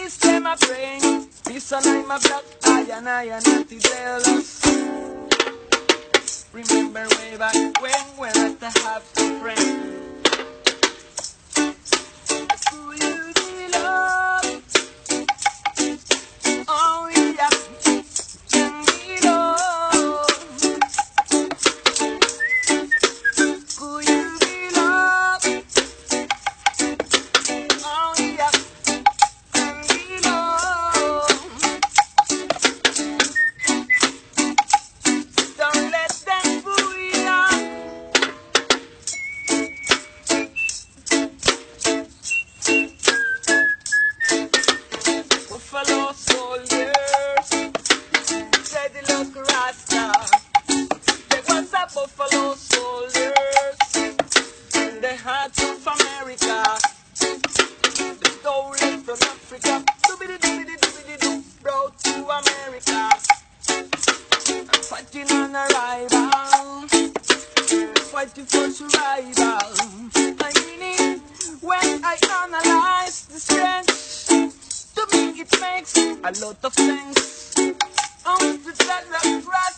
peace, them a praying. Peace and I'm a black, I am not jealous. Remember way back when I used to have some friends. Who you really love? Oh yeah, and we love. Who you really love? Oh yeah, and we love. Don't let them fool you. Buffalo soldiers, said they look Rasta. There was a buffalo soldiers in the heart of America. They stole it from Africa, doobity-doobity-doobity-doo, brought to America. I'm fighting on a rival, fighting for survival. I mean it when I analyze the strength. To me it makes a lot of sense. On the that